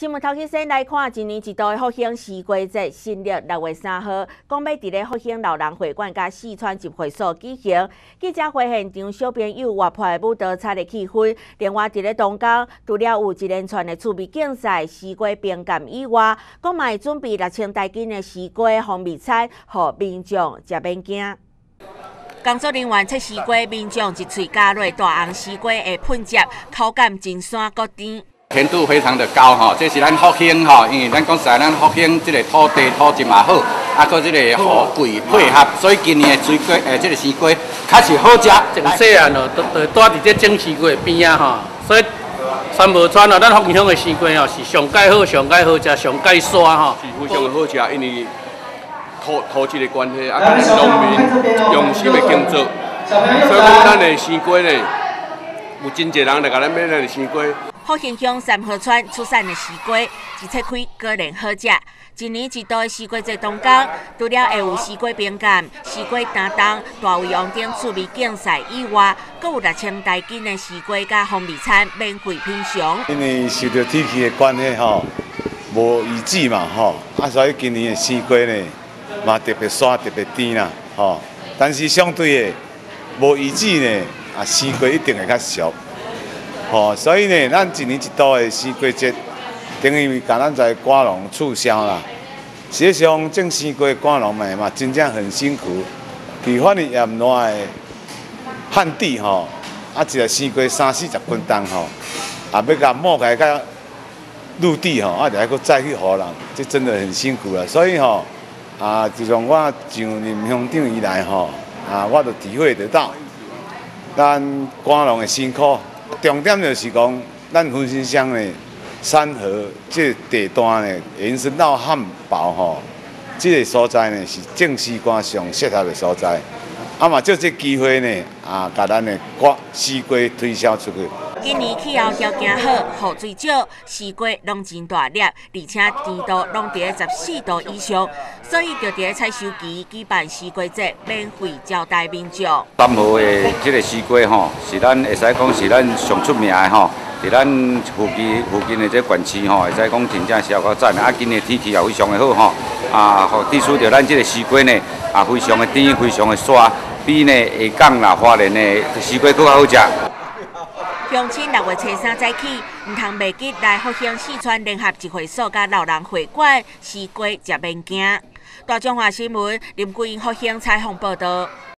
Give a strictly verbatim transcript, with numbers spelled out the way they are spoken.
新闻头起先来看，今年一度的复兴西瓜节新历六月三号，讲要伫咧复兴老人会馆甲四川集会所举行。记者会现场，小朋友活泼的舞蹈彩的气氛。另外，伫咧当天，除了有一连串的趣味竞赛、西瓜冰柑以外，阁嘛会准备六千台斤的西瓜风味餐，予民众食免惊。工作人员切西瓜，民众一喙加落大红西瓜的品质，口感真酸搁甜。 甜度非常的高哈，这是咱复兴哈，因为咱讲实在，咱复兴这个土地土质嘛好，啊，搁这个雨季配合，所以今年的水果诶，这个西瓜较是好食。 从细汉哦，都都住伫这种西瓜边啊哈，所以全无传哦，咱福兴的西瓜哦是上介好、上介好食、上介酸哈。 是非常的好食，因为土土质的关系，啊，加上农民用心的耕作，所以讲咱的西瓜呢，有真侪人来甲咱买咱的西瓜。 复兴乡三河村出产的西瓜，一切开果然好食。一年一度的西瓜节当天，除了会有西瓜冰柑、西瓜担当、大胃王等趣味竞赛以外，阁有六千台斤的西瓜加风味餐免费品尝。 因为受到天气的关系吼，无雨季嘛吼，啊所以今年的西瓜呢嘛特别酸、特别甜啦吼。但是相对的无雨季呢，啊西瓜一定会较俗。 哦，所以呢，咱一年一度的西瓜节，等于甲咱在瓜农促销啦。实际上，种西瓜的瓜农们嘛，真正很辛苦。比方你盐烂的旱地吼，啊一个西瓜三四十斤重吼，啊要甲磨开甲陆地吼，啊就还佫再去予人，这真的很辛苦啦。所以吼，啊自从我上任乡长以来吼，啊我就体会得到，咱瓜农的辛苦。 重点就是讲，咱福兴乡的山河这地段呢，延伸到汉堡吼，这个所在呢是种西瓜上适合的所在。啊嘛，借这机会呢，啊，把咱的瓜西瓜推销出去。 今年气候条件好，雨水少，西瓜拢真大粒，而且甜度拢伫咧十四度以上，所以就伫咧采收期举办西瓜节，免费招待民众。 三号的这个西瓜吼，是咱会使讲是咱上出名的吼，伫咱附近附近的这县市吼，会使讲真正是较赞。啊，今年天气也非常的好吼，啊，互提出着咱这个西瓜呢，啊，非常的甜，非常的酸，比呢下港啦、花莲的西瓜更较好食。 乡亲六月初三早起，唔通袂记来复兴四川联合集会所甲老人会馆西瓜食免惊。大中华新闻林桂英复兴采访报道。